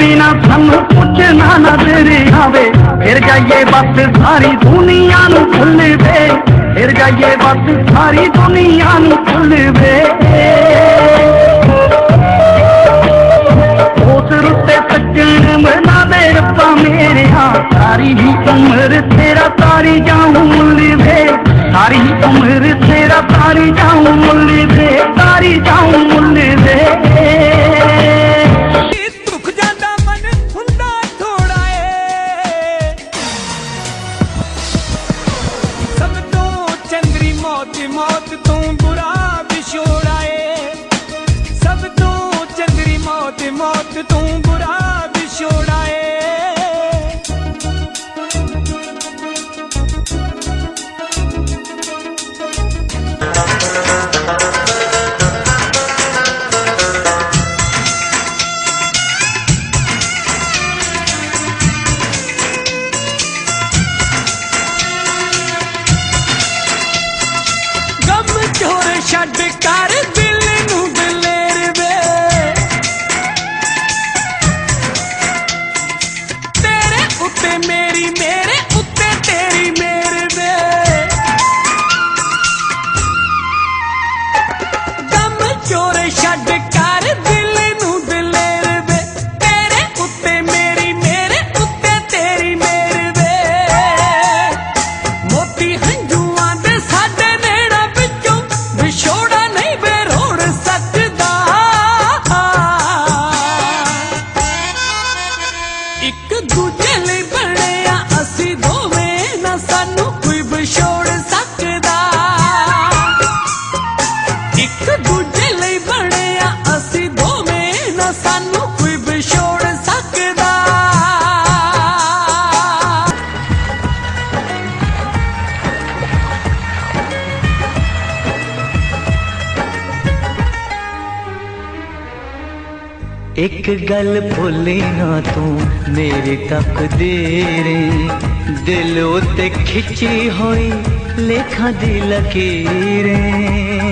बिना सानू पुछना नजर आवे, फिर जाइए बस सारी दुनिया नू भुल वे, फिर जाइए बस सारी दुनिया नू भुल वे। उस रुते सज्जन मना दे रब्बा मेरेया, सारी ही उम्र तेरा तारी जाऊं मुल वे, सारी ही उम्र तेरा तारी जाऊं मुल वे, तारी जाऊं मुल वे। मौत तू बुरा विछोड़ा है, सब तो चंद्री मौत मौत तू बुरा विछोड़ा है। छड़ कर दिल नू दलेर वे, तेरे उत्ते मेरी मेरे उत्ते तेरी मेर वे। गम चोर छड़ कर दिल नू दलेर वे, तेरे उत्ते मेरी मेरे उत्ते तेरी मेर वे। मोती हंजुआं दे साडे नेड़ा विचों विछोड़ा नहीं वे रोड़ सकदा, एक दूजे लई बणिया असी दोवें ना सानू कोई विछोड़ सकदा, एक दूजे लई बणिया असी दोवें ना सानू कोई विछोड़ सकदा। एक गल भुली ना तू मेरी तकदीर, दिल उत्ते खिंची होई लेखा दी लकीरें।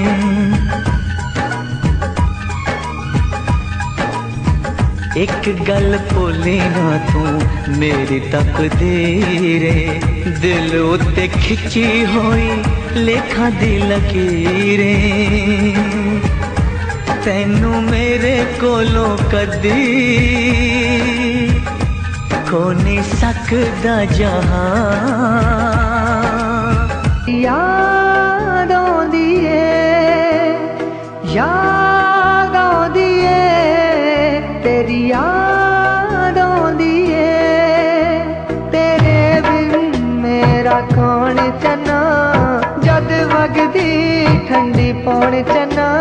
एक गल भुली ना तू मेरी तकदीर, दिल उत्ते खिंची होई लेखा दी लकीरें। तैनू मेरे कोलों कदी खो नहीं सकदा जहां। याद आउंदी ऐ, याद आउंदी ऐ, तेरी याद आउंदी ऐ। तेरे बिन मेरा कौन चना, जद वगदी ठंडी पौन चना।